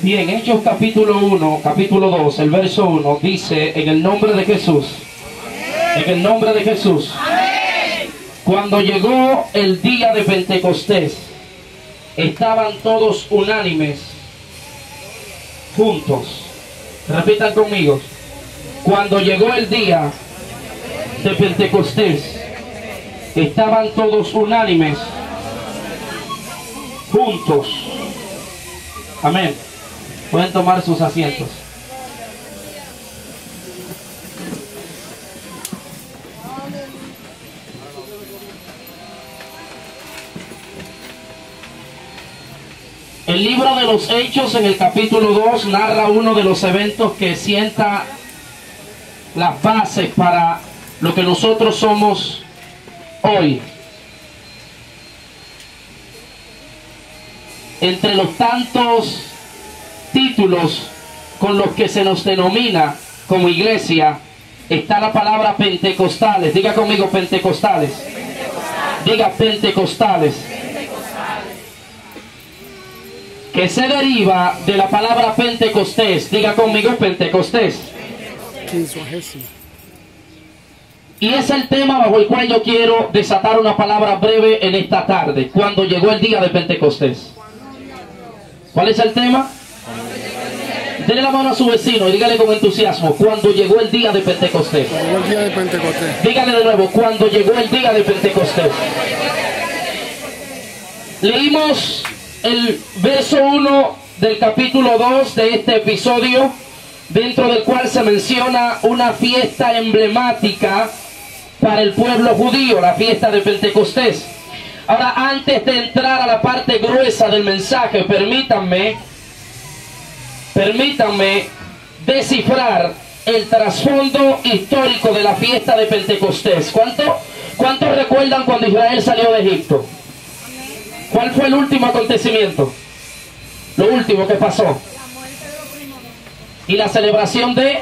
Bien, Hechos capítulo 1, capítulo 2, el verso 1 dice: en el nombre de Jesús, en el nombre de Jesús. Cuando llegó el día de Pentecostés, estaban todos unánimes, juntos. Repitan conmigo. Cuando llegó el día de Pentecostés, estaban todos unánimes, juntos. Amén. Pueden tomar sus asientos. El libro de los Hechos, en el capítulo 2, narra uno de los eventos que sienta las bases para lo que nosotros somos hoy. Entre los tantos títulos con los que se nos denomina como iglesia, está la palabra pentecostales. Diga conmigo, pentecostales. Diga pentecostales. Que se deriva de la palabra Pentecostés. Diga conmigo, Pentecostés. Y es el tema bajo el cual yo quiero desatar una palabra breve en esta tarde, cuando llegó el día de Pentecostés. ¿Cuál es el tema? Dele la mano a su vecino y dígale con entusiasmo: cuando llegó el día de Pentecostés. Llegó el día de Pentecostés. Dígale de nuevo: cuando llegó el día de Pentecostés. Leímos el verso 1 del capítulo 2 de este episodio, dentro del cual se menciona una fiesta emblemática para el pueblo judío, la fiesta de Pentecostés. Ahora, antes de entrar a la parte gruesa del mensaje, permítanme descifrar el trasfondo histórico de la fiesta de Pentecostés. ¿Cuántos recuerdan cuando Israel salió de Egipto? ¿Cuál fue el último acontecimiento? Lo último que pasó. Y la celebración de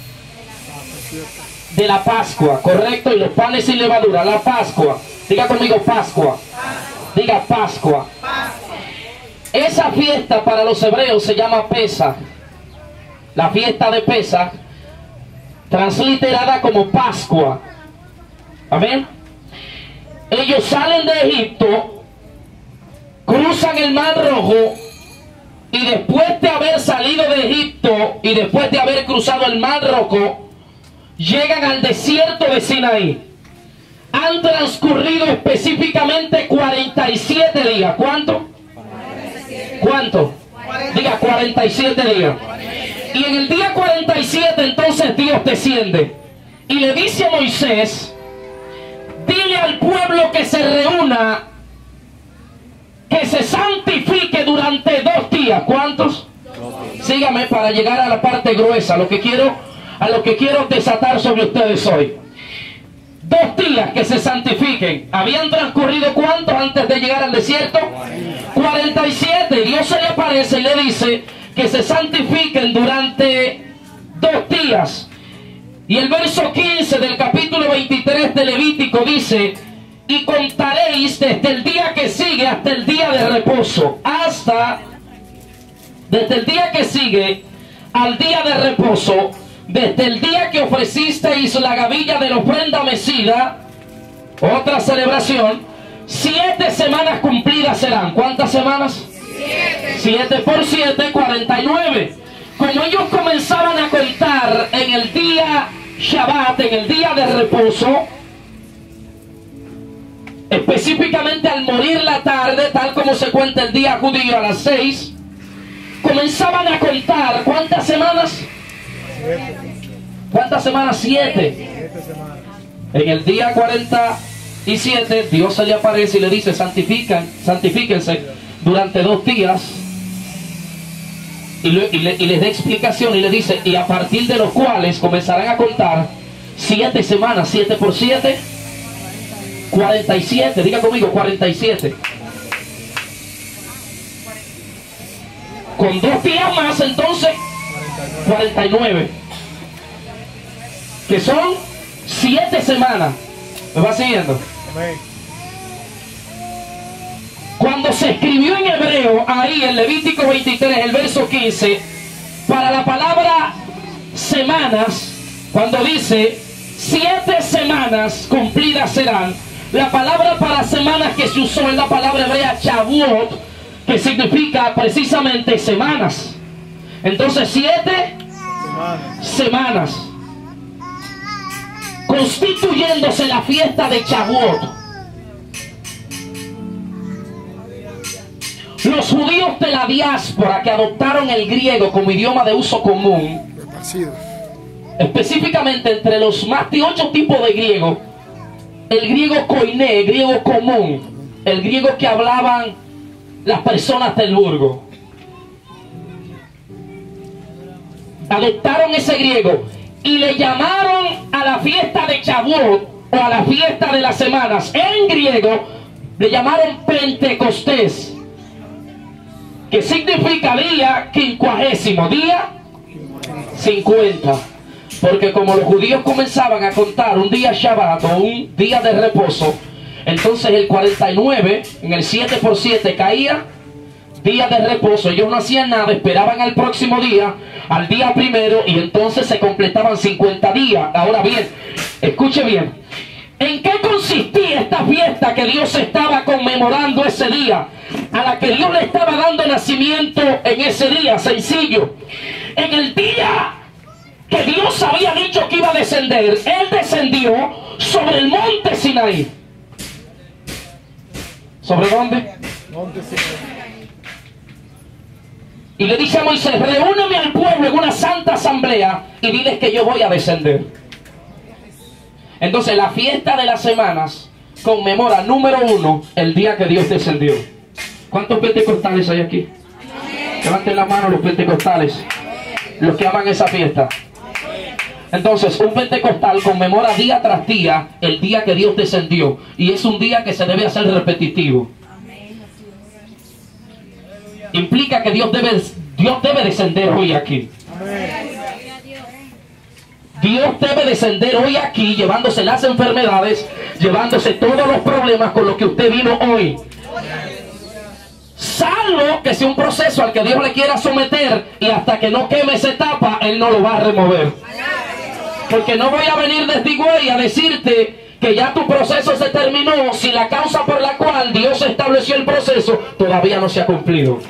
la Pascua, ¿correcto? Y los panes sin levadura, la Pascua. Diga conmigo, Pascua. Diga Pascua. Esa fiesta para los hebreos se llama Pesaj. La fiesta de Pesaj, transliterada como Pascua. Amén. Ellos salen de Egipto, cruzan el Mar Rojo, y después de haber salido de Egipto y después de haber cruzado el Mar Rojo, llegan al desierto de Sinaí. Han transcurrido específicamente 47 días. ¿Cuánto? ¿Cuánto? Diga, 47 días. Y en el día 47 entonces Dios desciende y le dice a Moisés: dile al pueblo que se reúna, que se santifique durante 2 días. ¿Cuántos? Sígame para llegar a la parte gruesa, a lo que quiero desatar sobre ustedes hoy. 2 días que se santifiquen. ¿Habían transcurrido cuántos antes de llegar al desierto? 47. Dios se le aparece y le dice que se santifiquen durante 2 días. Y el verso 15 del capítulo 23 de Levítico dice: y contaréis desde el día que sigue hasta el día de reposo, desde el día que sigue al día de reposo, desde el día que ofrecisteis la gavilla de la ofrenda mecida, otra celebración, 7 semanas cumplidas serán. ¿Cuántas semanas? 7 por 7, 49. Como ellos comenzaban a contar en el día Shabbat, en el día de reposo, específicamente al morir la tarde, tal como se cuenta el día judío a las 6, comenzaban a contar. ¿Cuántas semanas? ¿Cuántas semanas? 7. En el día 47 Dios se le aparece y le dice: santifíquense durante 2 días. Y les da explicación y le dice: y a partir de los cuales comenzarán a contar 7 semanas. 7 por 7, 47. Diga conmigo, 47. Con 2 días más, entonces 49. Que son 7 semanas. ¿Me va siguiendo? Cuando se escribió en hebreo, ahí en Levítico 23, el verso 15, para la palabra semanas, cuando dice 7 semanas cumplidas serán, la palabra para semanas que se usó es la palabra hebrea Shavuot, que significa precisamente semanas. Entonces 7 semanas, constituyéndose la fiesta de Shavuot. Los judíos de la diáspora que adoptaron el griego como idioma de uso común, específicamente entre los más de 8 tipos de griego, el griego koiné, el griego común, el griego que hablaban las personas del burgo, adoptaron ese griego y le llamaron a la fiesta de Shavuot o a la fiesta de las semanas en griego, le llamaron Pentecostés, que significa día 50, día 50. Porque como los judíos comenzaban a contar un día Shabbat o un día de reposo, entonces el 49 en el 7 por 7 caía día de reposo. Ellos no hacían nada, esperaban al próximo día, al día primero, y entonces se completaban 50 días. Ahora bien, escuche bien, ¿en qué consistía esta fiesta que Dios estaba conmemorando ese día? A la que Dios le estaba dando nacimiento en ese día. Sencillo, en el día que Dios había dicho que iba a descender, Él descendió sobre el monte Sinaí. ¿Sobre dónde? Monte Sinaí. Y le dice a Moisés: reúneme al pueblo en una santa asamblea y diles que yo voy a descender. Entonces la fiesta de las semanas conmemora, número 1, el día que Dios descendió. ¿Cuántos pentecostales hay aquí? Levanten la mano los pentecostales, los que aman esa fiesta. Entonces un pentecostal conmemora día tras día el día que Dios descendió, y es un día que se debe hacer repetitivo. Implica que Dios debe descender hoy aquí. Dios debe descender hoy aquí, llevándose las enfermedades, llevándose todos los problemas con los que usted vino hoy. Salvo que sea un proceso al que Dios le quiera someter, y hasta que no queme esa etapa, Él no lo va a remover. Porque no voy a venir desde Higüey a decirte que ya tu proceso se terminó si la causa por la cual Dios estableció el proceso todavía no se ha cumplido.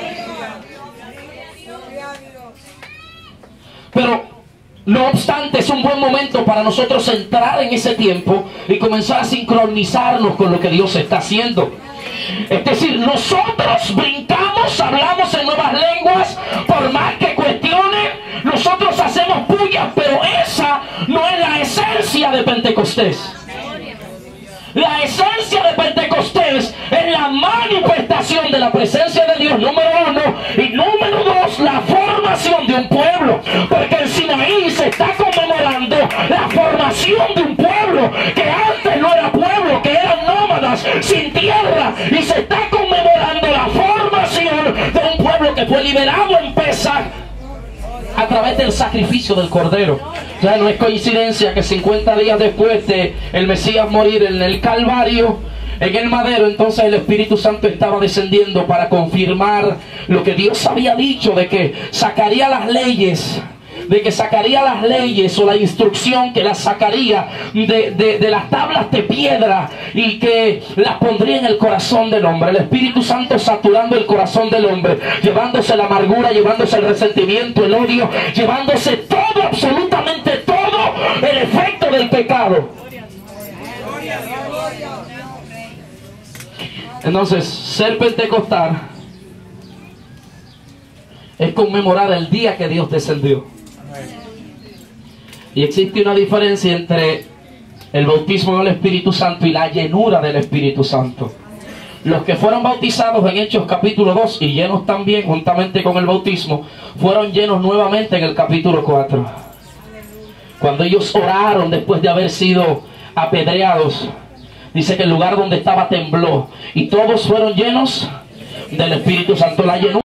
Pero no obstante, es un buen momento para nosotros entrar en ese tiempo y comenzar a sincronizarnos con lo que Dios está haciendo. Es decir, nosotros brincamos, hablamos en nuevas lenguas, por más que cuestionen, nosotros hacemos pullas, pero esa no es la esencia de Pentecostés. La esencia de Pentecostés es la manifestación de la presencia de Dios, número 1, y número 2, la formación de un pueblo. Porque en Sinaí se está conmemorando la formación de un pueblo que antes no era pueblo, que eran nómadas sin tierra, y se está conmemorando la formación de un pueblo que fue liberado en Pesaj a través del sacrificio del Cordero. O sea, no es coincidencia que 50 días después de el Mesías morir en el Calvario, en el madero, entonces el Espíritu Santo estaba descendiendo para confirmar lo que Dios había dicho, de que sacaría las leyes, o la instrucción, que las sacaría de las tablas de piedra y que las pondría en el corazón del hombre. El Espíritu Santo saturando el corazón del hombre, llevándose la amargura, llevándose el resentimiento, el odio, llevándose todo, absolutamente todo, el efecto del pecado. Entonces, ser pentecostal es conmemorar el día que Dios descendió. Y existe una diferencia entre el bautismo del Espíritu Santo y la llenura del Espíritu Santo. Los que fueron bautizados en Hechos capítulo 2 y llenos también juntamente con el bautismo, fueron llenos nuevamente en el capítulo 4. Cuando ellos oraron después de haber sido apedreados, dice que el lugar donde estaba tembló y todos fueron llenos del Espíritu Santo. La llenura